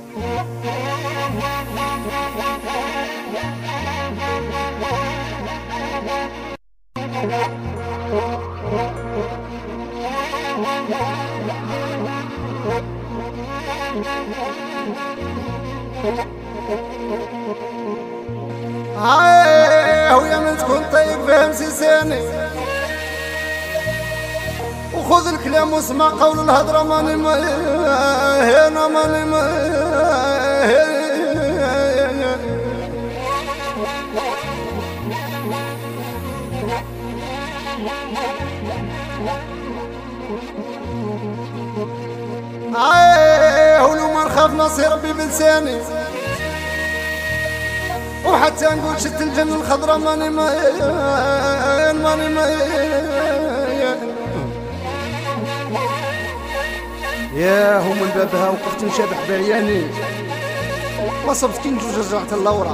ويا من تكون طيب فهم سيساني وخذ الكلام واسمع قول الهضرة ماني هنا ماني ولو ما نخاف نصي ربي بلساني وحتى نقول شت الجنة الخضرا ماني يا هم من بابها وقفت نشابح بعياني ما صبت كي نجوج رجعت اللورا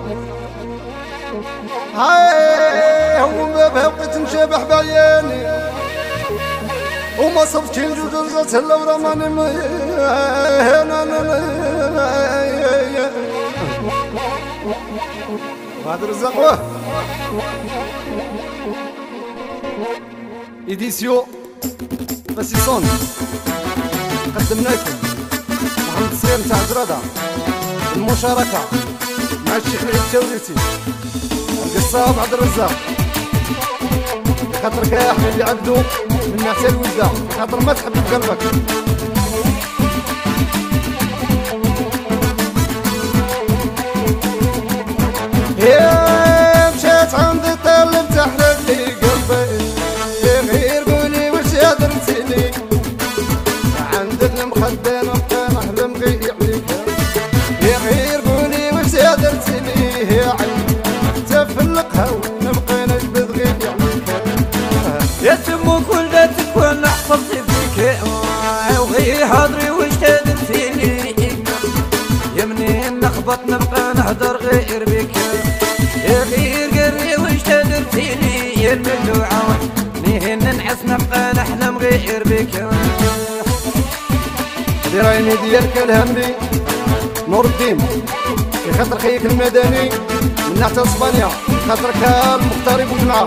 هم من بابها وقفت نشابح بعياني وما صبت كي نجوج رجعت اللورا ماني هذا الرزق إديسيو قسيصون قدمنا لكم محمد الصغير نتاع جرادة المشاركة مع الشيخ العيد التوريتي القصاب عبد الرزاق خاطرك يا أحمد اللي عبدو من حتى الولدة خاطر ما تحب بقلبك مشات عندي طلب تحرق لي قلبي غير قولي وش درتيلي عندك المخدة نبقى نحلم غير عليك غير قولي وش درتيلي يا عيني حتى في القهوة نبقى نجبد غير عليك يا تمك ولدتك وانا حفظت فيك وغير حاضري وش درتيلي يا منين نخبط نبقى نهدر غير بك يا غير قري وش درتيلي يا المدلوعة نهن نحس نبقى نحلم غير بك درايني ديالك الهمري نور الدين في خاطر خيك المدني من ناحية اسبانيا خاطرك المغترب وجمعة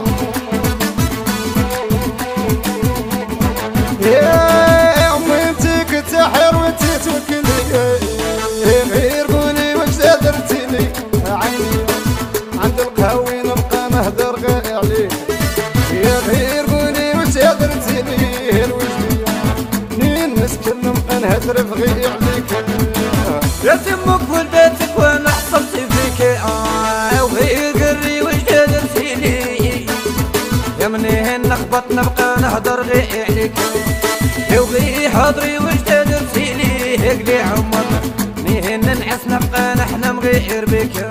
يا عمي انتي كنت حير وانتي توكلي غير قولي وش درتيلي عيني عند القهوي نبقى نهدر غير عليك يا غير قولي وش درتيلي الوجدية منين مسكن نبقى نهدر في غير عليك يا تمك ولدتك وانا حصلت فيك وغير قري وش درتيلي يا منين نخبط نبقى نهدر غير عليك يا وغير حاضري وش درتيلي هقلي عمر منين نحس نبقى نحلم غير بك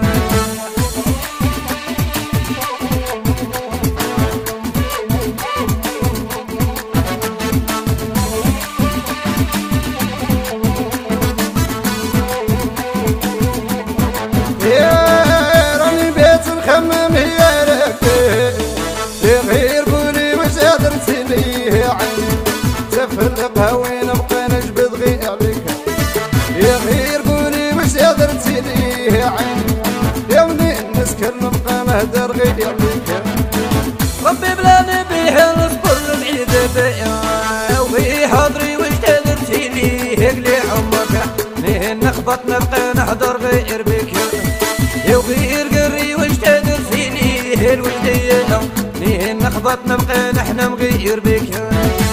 القهوي نبقى نجبد غير عليك يا غير قولي وش درتيلي يا عيني يا منين نسكر نبقى نهدر غير عليك ربي بلا نبيه نصبر العيد بيا وغي حاضري وش درتيلي هقلي عمرك منين نخبط نبقى نهدر غير بك يا وغير قري وش درتيلي الوجدية منين نخبط نبقى نحلم غير بك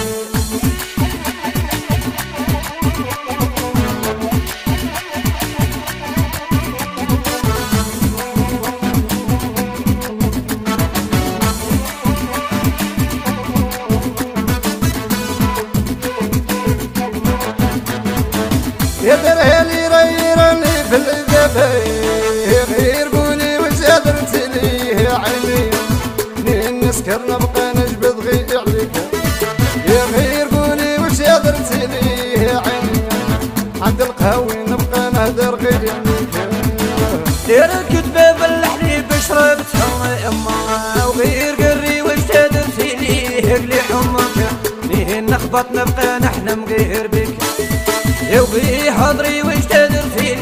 يا درهلي ريرني في الإذابة غير قولي وش درتيلي يا عيني منين نسكر نبقى نجبد غير عليك يا غير قولي وش درتيلي يا عيني عند القهوي نبقى نهدر غير عليك ديرك دباب الحليب شربتها يما وغير قري وش درتيلي هقلي حمك منين نخبط نبقى نحلم غير بك يا وغي حاضري وش درتيلي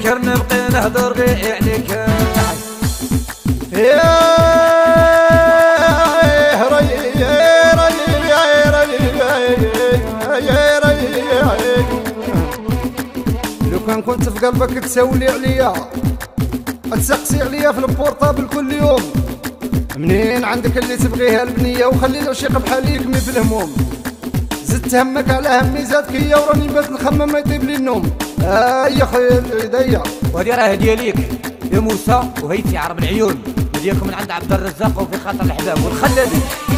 نسكر نبقى نهدر غير عليك يا لو كان كنت في قلبك تسولي عليا تسقسي عليا في البورطابل كل يوم منين عندك اللي تبغيها البنيه وخلي العشيق بحالي يكمي في الهموم زدت همك على همي زادك هي وراني بات نخمم ما يطيب لي النوم يا خويا ايديا وهذه راه هديه ليك يا موسى وهيتي عرب العيون هديكم من عند عبد الرزاق وفي خاطر الحباب والخلادي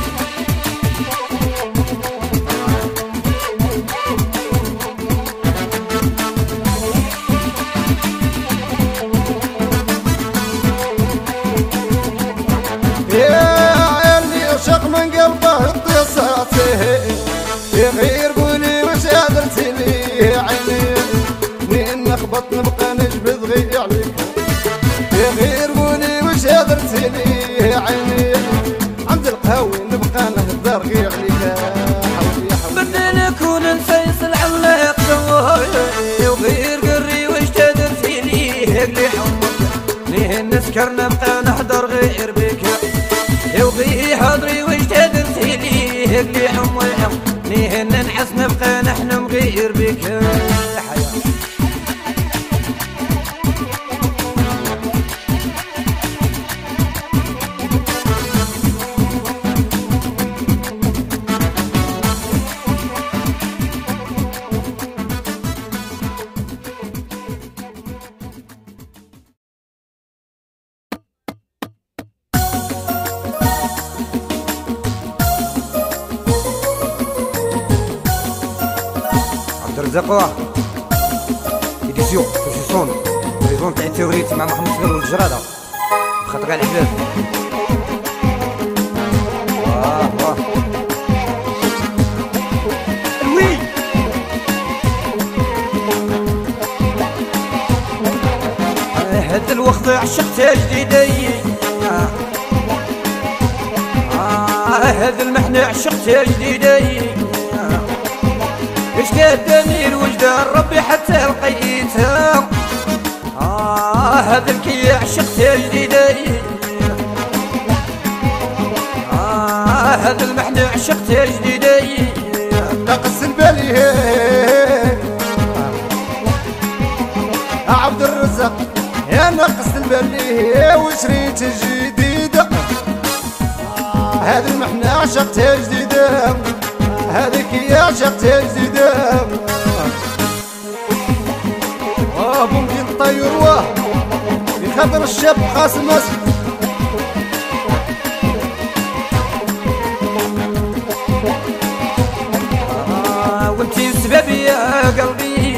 من قلبه اتصاته يغير قولي وش درتي لي عيني منين نخبط نبقى نجبد غير عليك يغير قولي وش درتي لي عيني عند القهوي نبقى نهدر غير عليك بدي نكون نسيس العلاق يغير قري وش درتي لي هقلي حمك ليه نسكر نبقى نهدر غير بك يوضي حضري وش تدرتي لي هقلي حمي ليه ننعس نبقى نحن مغير بك الحياة زقوا إديسيون سيزون تاع التوريت مع محمد صغير والجرادة بخاطر كاع الحباب وي هاد الوقت عشقتها جديدي هاد المحنة عشقتها جديدي اش كادني الوجدان ربي حتى لقيتها هذا الكي عشقتها جديدي هذا المحنة عشقتها جديدي ناقص البالي عبد الرزاق يا ناقص البالي وشريت الجديدة هذا المحنة عشقتها جديدة هذيك يا عشقتها جديدة ممكن طير واه يخبر الشاب قاسم اسد وانتي سببي يا قلبي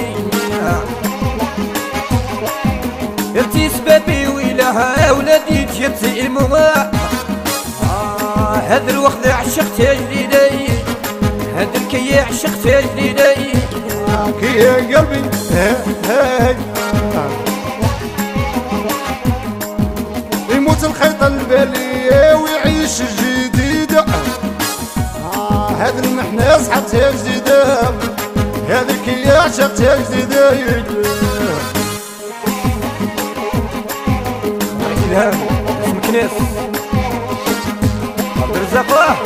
انتي سببي ويلها ولادي تيتيموا هذا الوقت عشقتها جديدي هذا الكي عشقتها جديدي كي يا قلبي يموت الخيط البالي ويعيش الجديدة هذا المحنة سحبتها جديدة هذا الكي عشقتها جديدة الهام اسمك ناس عبد الرزاق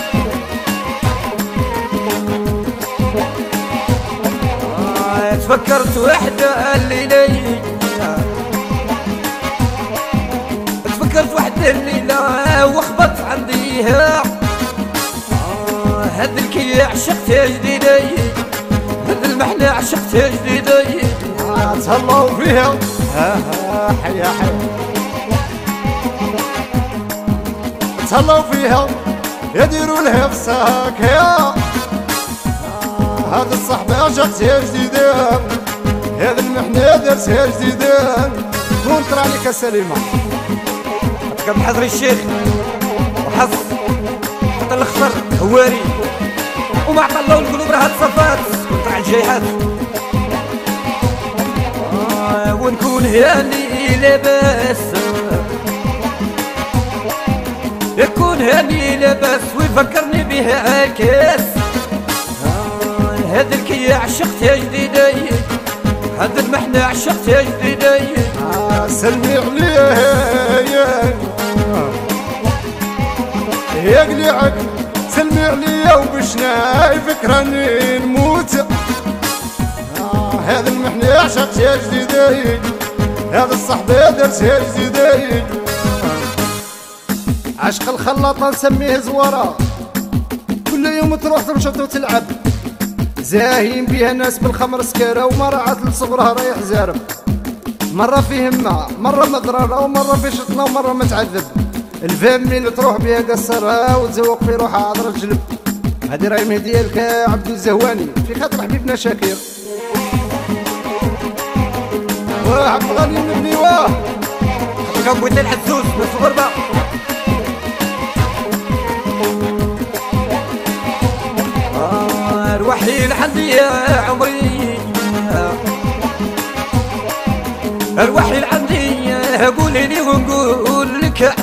تفكرت وحدة الليلة تفكرت وحدة الليلة وخبط عنديها هذا الكي عشقتها جديدة هذا المحنة عشقتها جديدة تهلاو فيها حيا حيا تهلاو فيها يديروا لها فساك يا هذا الصحبة عشقتها جديدة هذا المحنة درتها جديدة كون ترى عليك سليمة قبل حضري الشيخ وحظ حتى الاخضر هواري وما عطلو القلوب راها تصفات كنت على الجيحات ونكون هاني لاباس يكون هاني لاباس ويفكرني بها الكاس هذا الكي عشقتها جديدة هاد المحنة عشقت يا جديدي سلمي عليه يا قليعك سلمي عليا وباش نايفك راني نموت هذا المحنة عشقت يا جديدي هذا الصحبة درت يا جديدي عشق الخلاطة نسميه زوارة كل يوم تروح تنشط وتلعب زاهين بيها ناس بالخمر سكارة ومرة عاد صغرها رايح زارب مرة في همة مرة مضررة ومرة في شطنة ومرة متعذب الفم اللي تروح بيها قصرها وتزوق في روحها عذر الجلب هادي راهي مهدية لك عبد الزهواني في خاطر حبيبنا شاكير وعبد الغني من ابني واه كان بويت الحسوس من الغربة روحي لحدي يا عمري روحي لعندي قولي لي ونقول لك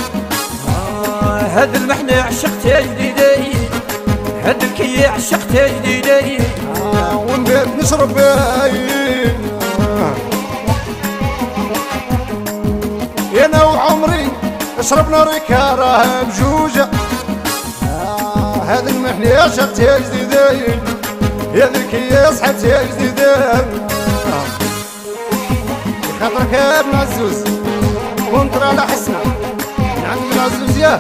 هاد المحنة عشقت يا جديدي هاد الكي عشقت يا جديدي ونبات نشرب انا وعمري شربنا ركارة بجوجة هذا المحنة عشقت يا جديدي يا ذكي صحبت يا جديدي خاطرك يا ابن عزوز كنت على حسنا من عند ابن عزوز ياه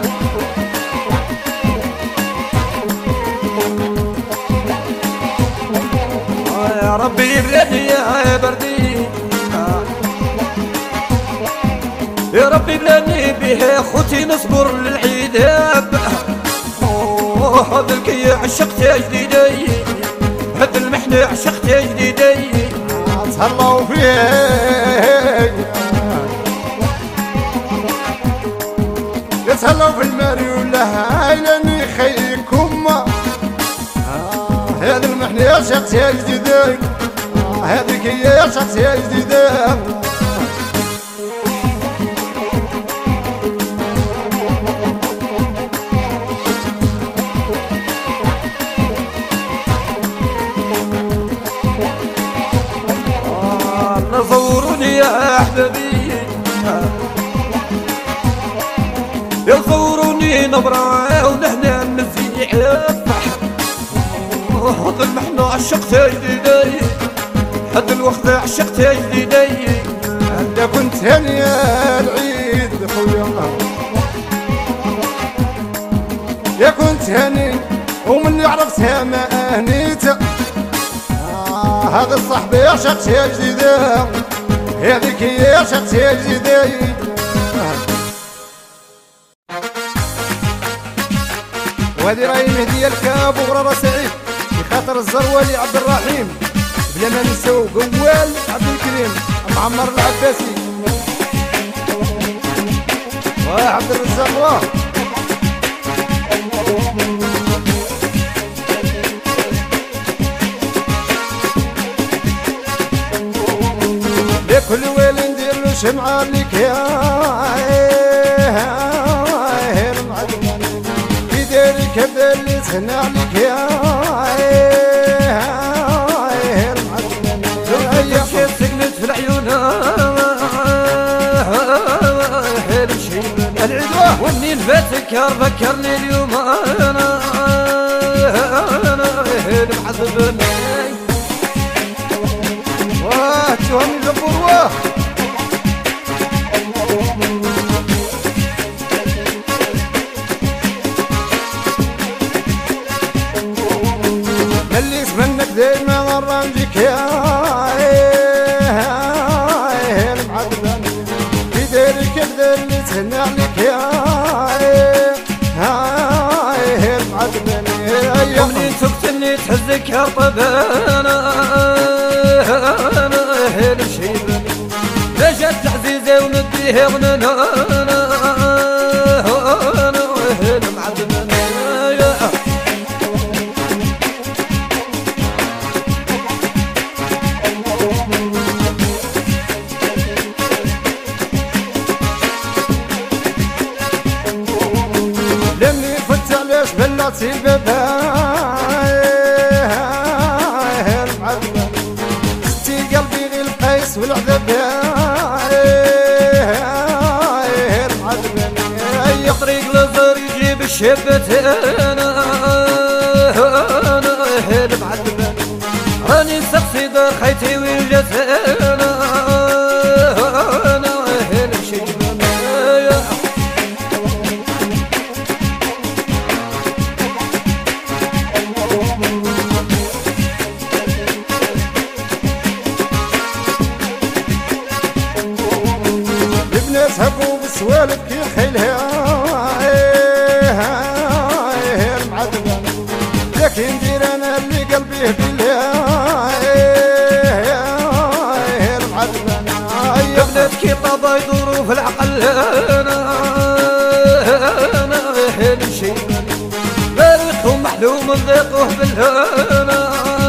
يا ربي بلادي يا بردي يا ربي بلادي بها خوتي نصبر للعيد هذا الكي عشقت يا جديدي هذا المحنة عشقت يا جديدي تهلاو فيه يتهلاو في الماري ولا هايلاني خيكم هذا المحنة عشقت يا جديدي هذيك هي عشقت يا جديدي صوروني يا احبابي يا صوروني نبرة ونحنا نزيع هذا المحنة عشقت يا جديدي هذا الوقت عشقت يا جديدي انت كنت هاني يا العيد خويا يا كنت هاني ومني عرفتها ما هنيت هذا الصحبة يا عشقت يا جديدي هذيك هي عشقت يا جديدي وهذه راهي مهدية لك ابو غرارة سعيد بخاطر الزروالي عبد الرحيم بلا ما نساو قوال عبد الكريم معمر العباسي وعبد الرزاق واه لكل ويل ندير له شمعة لك يا في داري كبدا اللي تهنى عليك يا كيف سكنت في العيون حلم شيبان العدوة ومنين فاتك فكرني اليوم انا حلم عذبني واه تهمي جبور واه مليت منك دايما مرة نجيك يا المعذبان في داري كبدا اللي تهنى عليك يا المعذبان ومنين تقتلني تحزك يا طبانا حلم شيباني لجت عزيزة ونديها ونانا حلم عذباني لمي فت علاش بلاتي البابا ستي قلبي غير الناس والعذاب المعذبان يا طريق لزر يجيب الشبت انا المعذبان راني سقسي دار خيتي ويلجت انا المشيبان الناس هبوا بالسوالف كي خيلها المعذبان لكن ندير انا اللي قلبي بالله المعذبان يا بنات كي طابا يدوروا في العقل انا المشيبان بارقهم محلوم نذيقوه بالهنا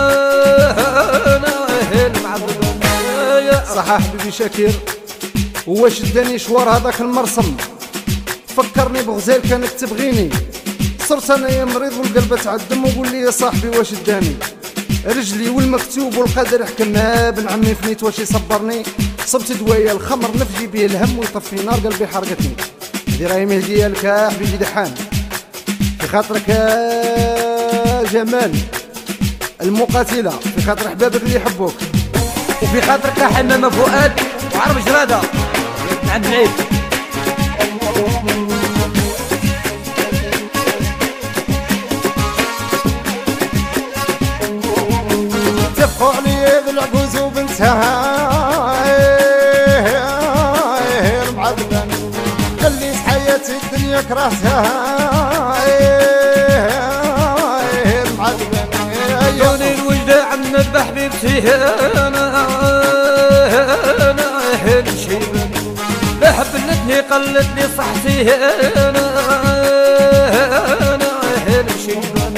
المعذبان صح حبيبي شاكر واش داني شوار هذاك المرسم فكرني بغزال كانك تبغيني صرت انايا مريض والقلب تعدم وقول لي يا صاحبي واش داني رجلي والمكتوب والقدر يحكمها بن عمي فنيت واش يصبرني صبت دوايا الخمر نفجي بيه الهم ويطفي نار قلبي حرقتني هذه راهي مهديه لك يا حبيبي دحان في خاطرك يا جمال المقاتله في خاطر احبابك اللي يحبوك وفي خاطرك يا حمامه فؤاد وعرب جراده عند العيد اتفقوا علي بالعجوز وبنتها المعذبان خليت حياتي الدنيا كرهتها المعذبان دوني الوجدة عمك بحبيبتي انا المشيبان بحبلتني قلتني صحتي انا المشيبان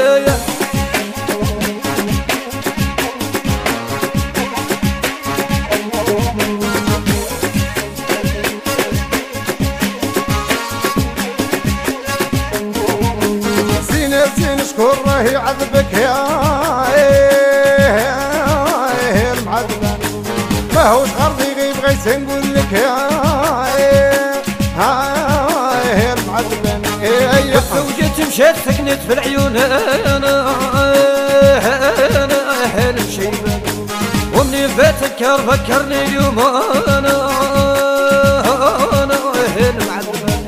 زين شكون راهي عذبك يا المعذبان ماهوش غرضي غيب غيت نقول لك يا المعذبان زوجتي مشات سكنت في العيون انا المشيبان ومني فاتك فكرني اليوم انا المعذبان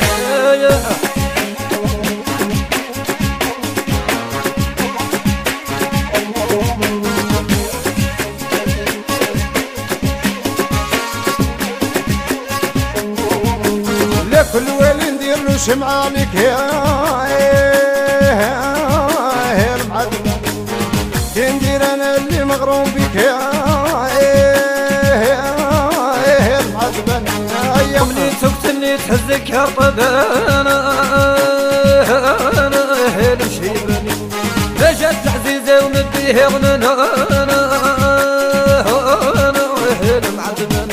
كل ويلي ندير له شمعة عليك يا المعذبان كي ندير انا اللي مغروم بك يا المعذبان ومني سكتني تهزك يا رطب انا المشيبان جات العزيزه ونديه غنانا المعذبان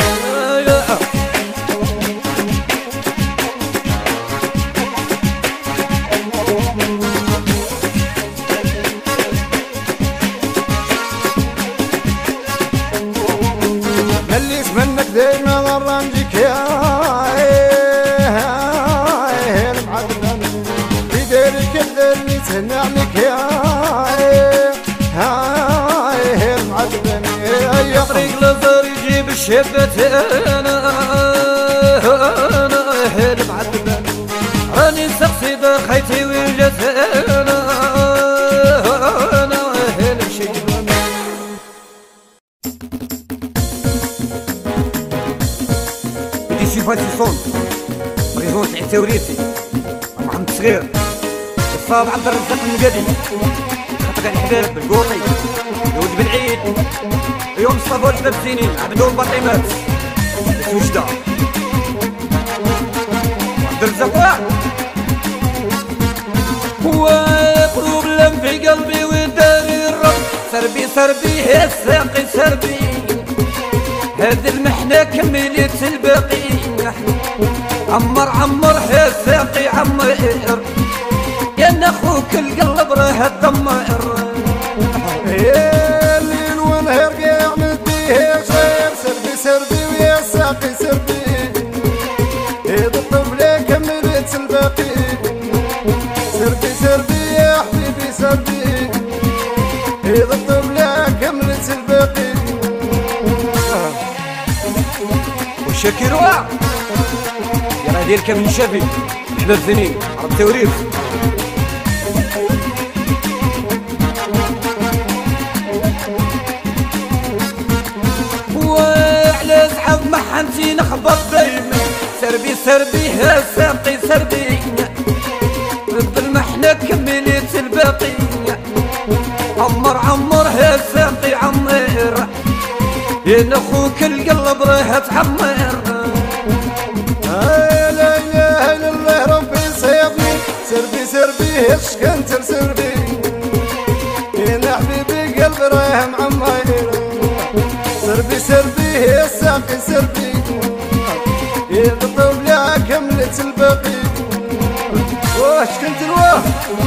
مليت منك دايما مرة نجيك يا المعذبان في داري كذا اللي تهنى عليك يا المعذبان يا طريق لزر يجيب الشبت انا المعذبان راني سقسي دار خيتي ويلجت انا المشيبان بدي شي فاتي صون بريزون العتاوريتي محمد صغير الصاب عبد الرزاق المقادي خاطر الحباب بالقوطي يود بالعيد يوم الصفا والحباب زينين عبدو البطيمات الوجدة عبد الرزاق واحد هو قلوب لم في قلبي وداري الرب سربي سربي هي الساقي سربي هذه المحنة كملت الباقي عمر عمر هي الساقي عمر يا نخوك القلب راه الدمر الليل ونهار قاع نديه غير سربي ساقي سربي إذا الطفلة كملت الباقي سربي سربي يا حبيبي سربي إذا الطفلة كملت الباقي وشاكروا يا راه ديالك من شافي احباب ذنين عرب التوريف وعلى زعف محنتي نخبط دايما سربي سربي ها ساقي سربي رب المحنة كملت الباقي عمر عمر ها ساقي عمر ين اخوك القلب راه تعمر لا اله الا الله ربي صيبني سربي سربي اش كنت سربي يا حبيبي قلب راه معمر سربي سربي يا ساقي سربي يا الطفلة كملت الباقي واش كنت الواه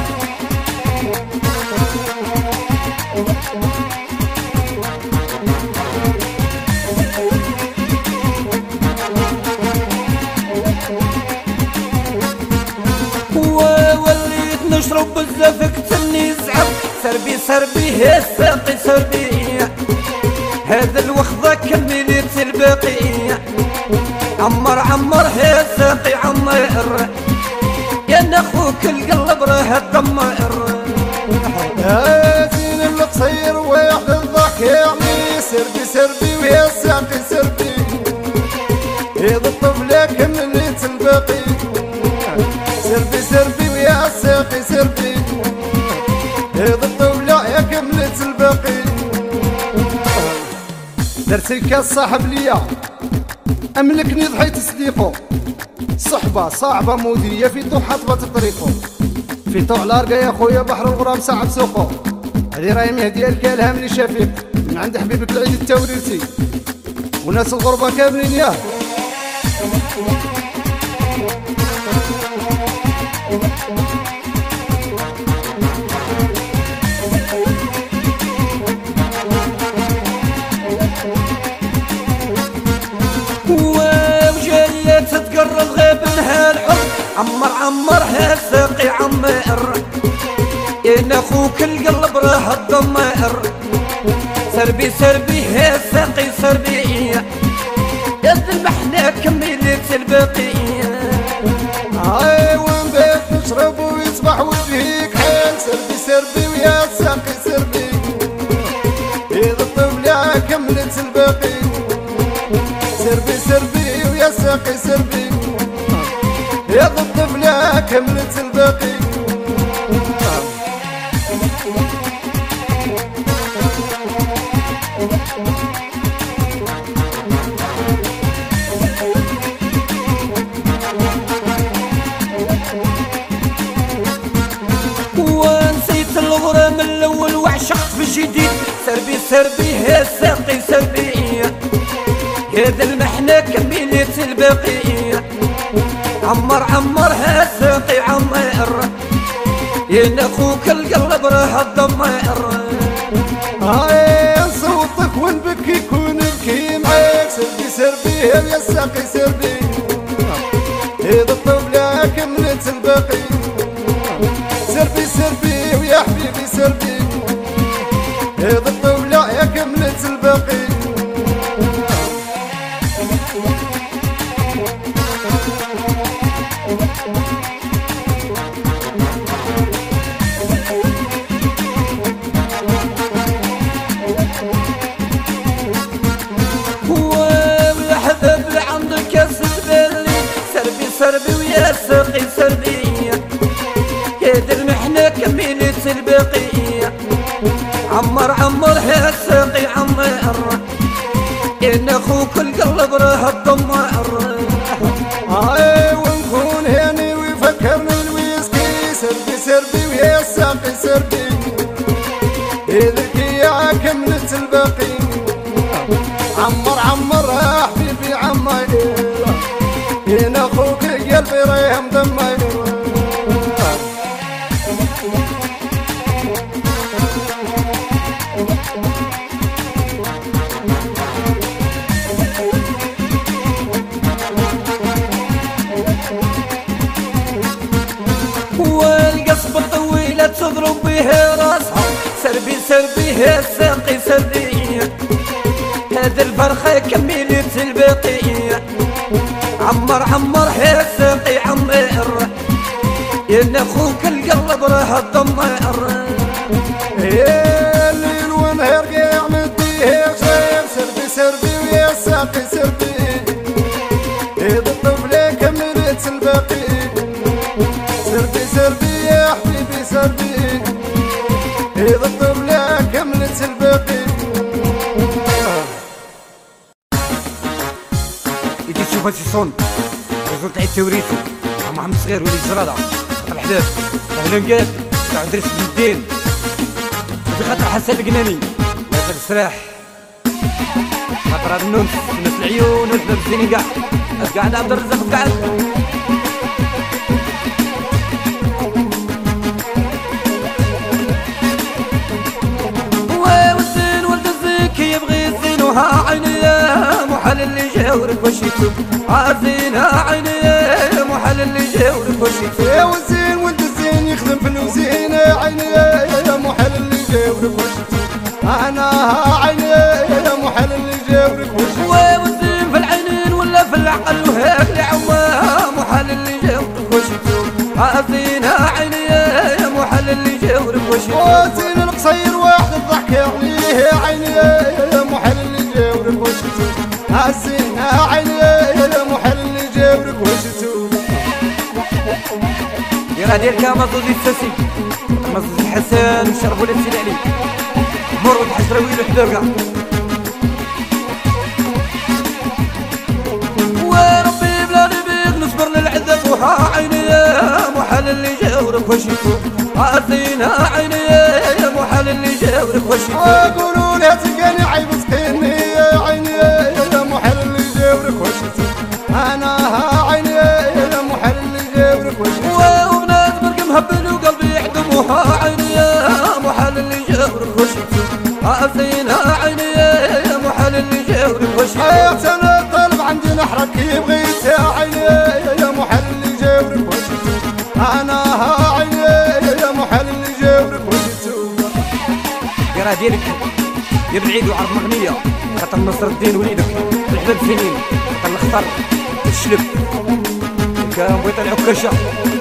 وليت نشرب بزاف كتني زعف سربي سربي يا ساقي سربي هذا الوخضة كملت الباقي عمر عمر يا ساقي عمر يا نخوك القلب راه تدمر يا زين القصير واحد الضحك يعني سربي سربي ويا ساقي سربي إذا الطفلة كملت الباقي سربي سربي ويا ساقي سربي إذا الطفلة يا كملت الباقي درت الكاس صاحب ليا أملكني ضحيت صديقو صحبة صعبة مودية في طوح حطبة طريقو في طوع لارقة يا خويا بحر الغرام صعب سوقو هذه راهي مهدية الكالها من شفيق من عند حبيبك العيد التوريرتي وناس الغربة كاملين ياه وجاية تتقرب غيب منها الحب عمر عمر ها ساقي عمر إن أخوك القلب راه تدمر سربي سربي ها ساقي سربي يد المحنة كملت الباقي هاي وين بيت نشرب ويصبح وجهيك حيل سربي سربي ويا ساقي سربي إذا الطفلة كملت الباقي سربي سربي ويا ساقي سربي إذا الطفلة كملت الباقي ونسيت الغرام الاول وعشقت في الجديد سربي سربي ها ساقي سربي هذا المحنة كملت الباقي عمر عمر ها ساقي عمر يا اخوك القلب راه تدمر هاي نصوتك ونبكي كون نبكي معاك سربي سربي يا ساقي سربي إذا الطفلة كملت الباقي سربي سربي ويا حبيبي سربي إذا الطفلة يا كملت الباقي والحباب اللي عندك يا سربي سربي سربي ويا ساقي سربي هذا المحنة كملت الباقي عمر عمر ها ساقي عمر إن أخوك القلب راه تدمر هاي ونكون هاني ويفكرني الويسكي سربي سربي ويا ساقي سربي إذا يا كملت الباقي عمر عمر يا حبيبي عمر هنا أخوك قلبي رايح مدمر تضرب به راسها سربي سربي الساقي سربي هذا الفرخة كملت البقية عمر عمر الساقي عمر إن أخوك القلب راه الضمر الليل ونهار قاع مديه شايف سربي سربي ويا الساقي سربي إذا الطفلة كملت الباقي سربي سربي يا حبيبي سربي إذا الطفلة كملت الباقي يدي تشوف هادشي صون رجل تعيد توريثو عم صغير ولي جرادة الحداد أهلا قاد تاع درس بالدين في خاطر حسن القناني الله يطلق السراح خاطر هاد النونس الناس العيون والباب الزينين كاع قاعد عبد الرزاق قاعد والزين ولد الزين يبغي الزين وها عيني محل اللي جاورك وشيتو عارفين ها عيني محل اللي جاورك وشيتو يا والزين ولد الزين يخدم في الوزين عيني يا محل اللي جاورك وشيتو انا عيني يا محل اللي جاورك وشيتو والزين في العينين ولا في العقل وهاك لعواه محل اللي جاورك وشيتو عارفين ها عيني يا محل اللي جاورك وشيتو والزين القصير واحد الضحك عليه عيني يا محل اللي جاورك وشيتو الزين عيني يا محل اللي جاورك وشيتو يا ديالك مصوص الساسي مصوص الحسن وشربوا للسيد علي مروا الحشراوي الحداقة وربي بلا بيك نصبر للعذاب وها عيني يا محل اللي جاورك وشيتو عارفين ها عيني يا محل اللي جاورك وشيتو وقولوا لها تلقاني عيب سكيني يا عيني يا محل اللي جاورك وشيتو انا عيني يا محل اللي جاورك وشيتو وبنات برك مهبل وقلبي يحدم وها عيني يا محل اللي جاورك وشيتو عارفين ها عيني يا محل اللي جاورك وشيتو انا الطلب عندي نحرك بغيت يا عيني يا محل اللي جاورك وشيتو انا عيني يا محل اللي جاورك وشيتو قرا ديالك يا بالعيد وعرض مغنية خاطر نصر الدين وليدك الحباب سنين خاطر الخطر الشلب كان بغيت العكاشة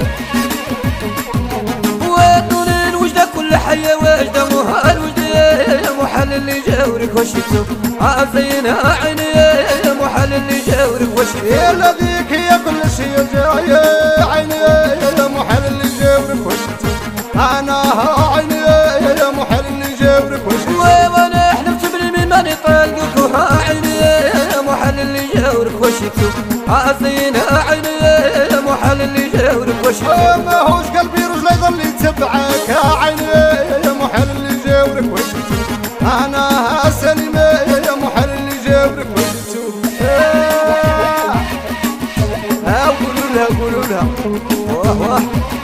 ودونين وجدك كل حية واجدة وها الوجد يا محل اللي جاورك وشيتو عارفين ها عيني يا محل اللي جاورك وشيتو يا الذيك هي كل شيء جاي عيني يا محل اللي جاورك وشيتو انا عيني يا محل اللي جاورك وشيتو وانا حلفت باليمين ماني طالقك وها عيني يا محل اللي جاورك وشيتو عارفين ها عيني يا محل اللي جاورك وشيتو ماهوش قلبي رجلي يضل يتبعك يا عيني يا محل اللي جاورك وشيتو انا سليمة يا محل اللي جاورك وشيتو قولوا لها واه واه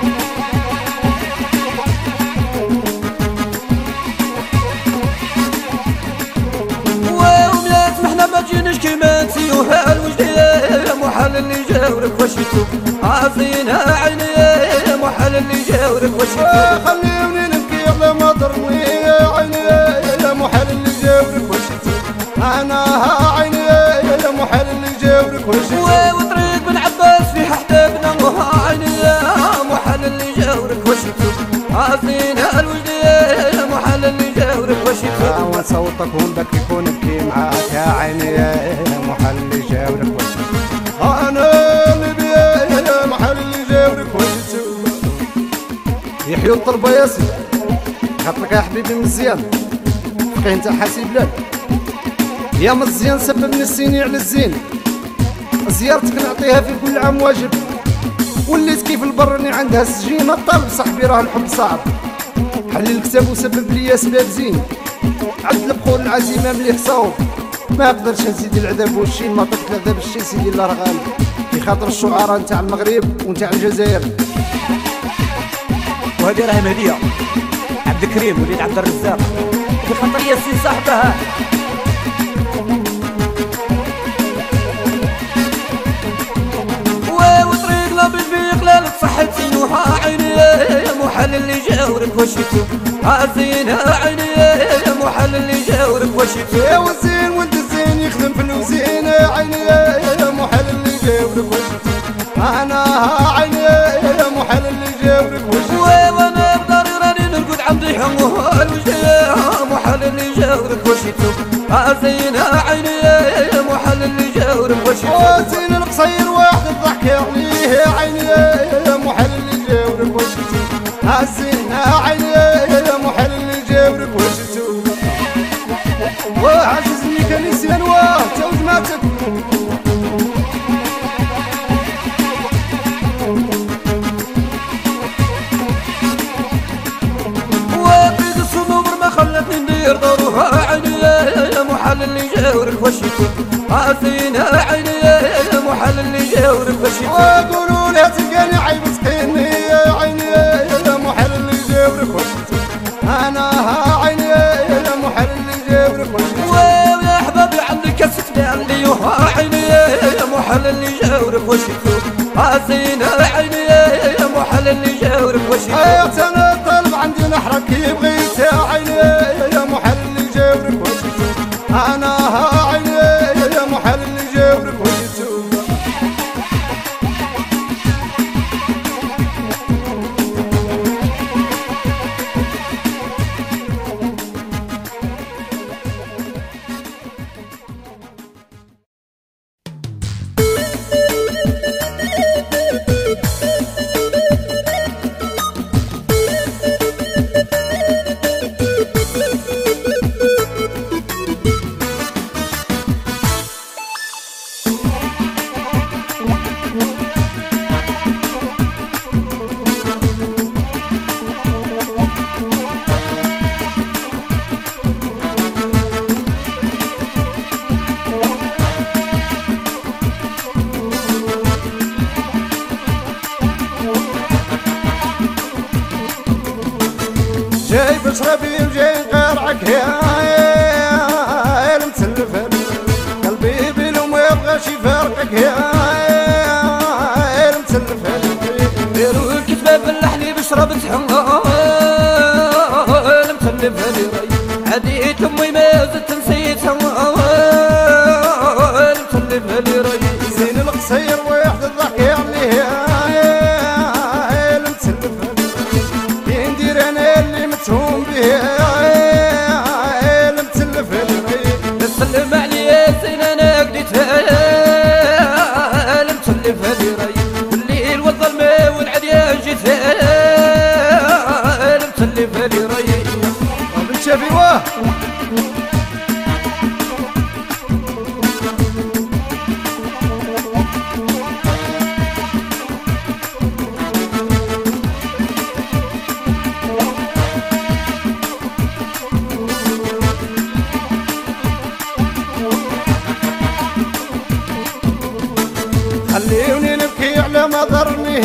ويوميات محنا ما جيناش كيما نسيوها الوجد يا محل اللي جاورك وشيتو عارفين ها عيني يا محل اللي جاورك وشيتو خليوني نبكي على ما ضرني يا عيني يا محل اللي جاورك وشيتو انا عيني يا محل اللي جاورك وشيتو وطريق بن عباس فيها حتابنا وها عيني يا محل اللي جاورك وشيتو عارفين ها الوجد يا محل اللي جاورك وشيتو وصوتك ونبكي كون نبكي معاك يا عيني يا محل اللي جاورك وشيتو انا اللي يا محل اللي جاورك وشيتو يحيوا الطلبه يا سيدي خاطرك يا حبيبي مزيان فقيه انت حاسي بلاد يا مزيان سببني السيني على الزين زيارتك نعطيها في كل عام واجب وليت كيف البرني عندها السجين الطالب صاحبي راه الحب صعب حل الكتاب وسبب لي اسباب زين عبد البخور العزيمه مليح صوب ما قدرش نزيد العذاب والشين ما طلبت العذاب الشين سيدي الله راه غالب في خاطر الشعراء نتاع المغرب ونتاع الجزائر وهذه راهي مهديه عبد الكريم وليد عبد الرزاق في خاطر ياسين صاحبها وطريق لا بالفيق لا لصحتي وها عيني يا محل محل اللي جاورك وشتو عزين عيني يا محل اللي جاورك وشتو يا وزين ولد الزين يخدم في الوزين عيني يا محل اللي جاورك وشتو انا عيني يا محل اللي جاورك وشتو وانا بداري راني نرقد عندي حموها الوجه محل اللي جاورك وشتو عزين عيني يا محل اللي جاورك وشتو وزين القصير واحد الضحك عليه عيني يا محل اللي جاورك وشتو عزين عيني يا محل اللي جاورك وشتو وعجزني كنسيان وتوز ماتك وبيد الصدور ما خلتني ندير ضروها عيني يا محل اللي جاورك وشتو عزين عيني يا محل اللي جاورك وشتو وقولوا لها تلقاني عيب سكيني يا عيني يا محل اللي جاورك وشتو انا عيني يا محل اللي جاورك وشتو ويا احبابي عندي كاسة عندي عيني يا محل اللي جاورك وشتو عزين عيني يا محل اللي جاورك وشتو انا الطلب عندي نحرك بغيت يا عيني يا محل اللي جاورك وشتو انا عيني يا محل اللي جاورك وشتو جاي بشربي وجاي نقارعك يا المتسلف قلبي بلو ما يبغاش يفارقك يا المتسلف ديروا الكتبة بالحليب شربت حمار المتسلف هالي راي عديت امي ما زدت نسيتها المتسلف هالي راي زين القصير واحد الضحك عليه يا المتسلف كي ندير انا اللي متهوم به المتسلف نسلم عليا زين انا قديتها المتسلف هالي راي والليل والظلمة والعديان جيتها المتسلف هالي راي شافي واه خليوني نبكي على ما ضرني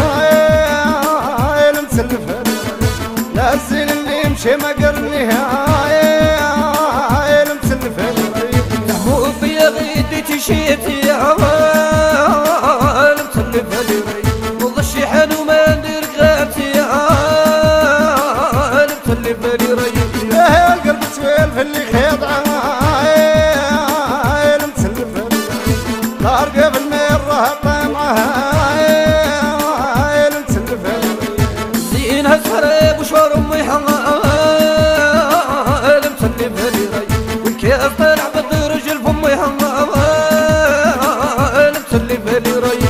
يا المتسلف لا الزين اللي مشي ما قرني يا المتسلف مو بيا غيدي تشيتي يا المتسلف هالي راي وضش حن وما ندير غاتي يا المتسلف هالي راي يا القلب سويل في اللي خيضعه يا المتسلف طارقه في المره طامعها يا المتسلف زينها سراب وشوار امي حمار المتسلف هالي راي والكاس طالع بالدرج الفمي حمار المتسلف هالي راي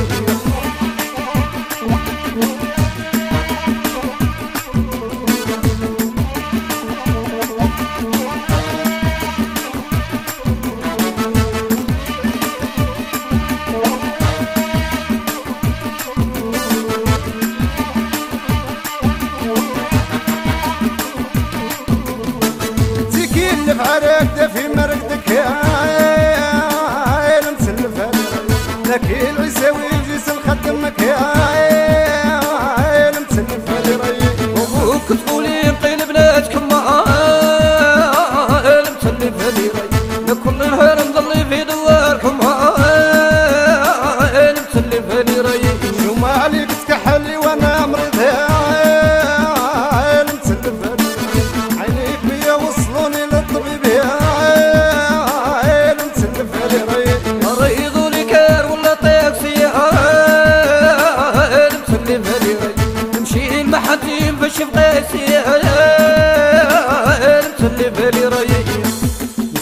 اللي في عرقته في مرقدك يا المتسلف لكن العيساوي يجيس الخدمك يا المتسلف وابوك تقولي نقيل بلادكم المتسلف هالي راي لكل نهار نضلي في دواركم المتسلف هالي راي شو ما عليك تكحلي وانا مريض يا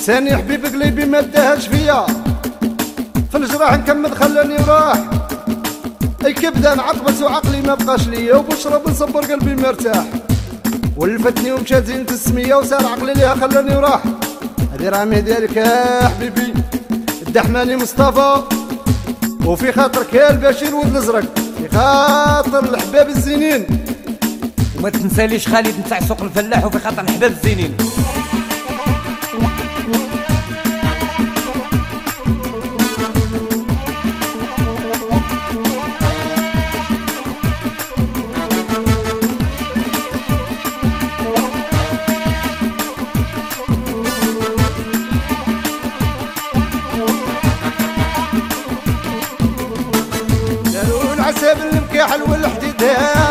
لساني حبيب قليبي ما داهاش فيا، في الجراح نكمل خلاني وراح، اي كبده نعقبت وعقلي ما بقاش ليا، وبشرب نصبر قلبي مرتاح، ولفتني ومشات زينة السمية وسار عقلي ليها خلاني وراح. هادي رامي ديالك يا حبيبي الدحماني مصطفى، وفي خاطرك يا البشير ولد الازرق، في خاطر الحباب الزينين، وما تنساليش خالد نتاع سوق الفلاح، وفي خاطر الحباب الزينين. العساب المكاحل والحديد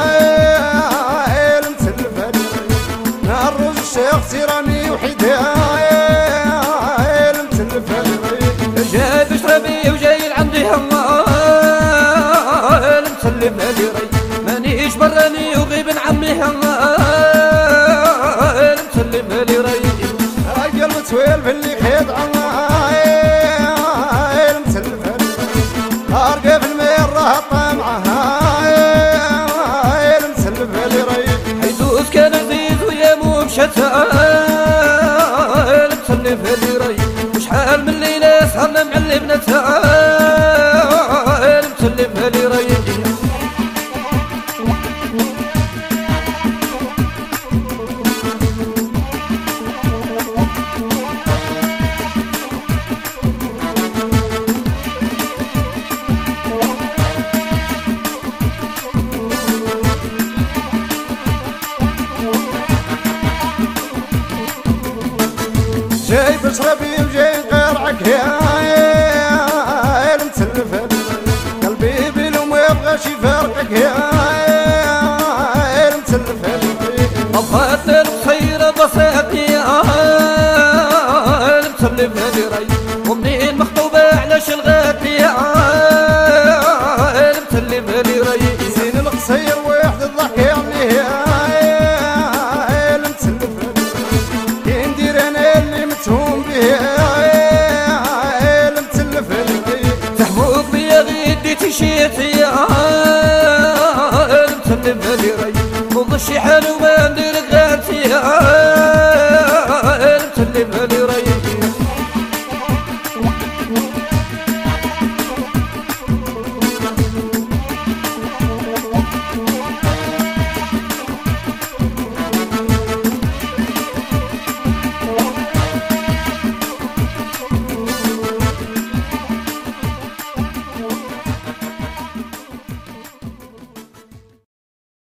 المسلف نهار روج الشيخ سيرامي وحيد المسلف جاب شربي وجاي لعندي هما المسلف هادي ري، مانيش براني وغيب عمي هما المسلف هادي ري، قلب سويل في اللي خيط عما المسلف هادي ري، ارقى في المير راه طامعه المسلف هادي ري، حيدوس كان عزيز ويا مو مشتا المسلف هادي ري، وشحال من ليله سهرنا مع البنات المسلف هادي ري. جاي بشربي وجاي نقرعك يا المسلف هادي ري، قلبي بلو ما يبغاش يفارقك يا المسلف هادي ري، طفات القصيرة بساطني المسلف هادي ري، ومنين مخطوبة علاش لغاتني المسلف هادي ري، زين القصير واحد الضحك عليه المسلف هادي ري، كي ندير انا اللي متهوم به المسلف هادي ري، تحبوك بيا غيدي تشيتي المسلف هادي ري، وض الشحال وما ندير غاتي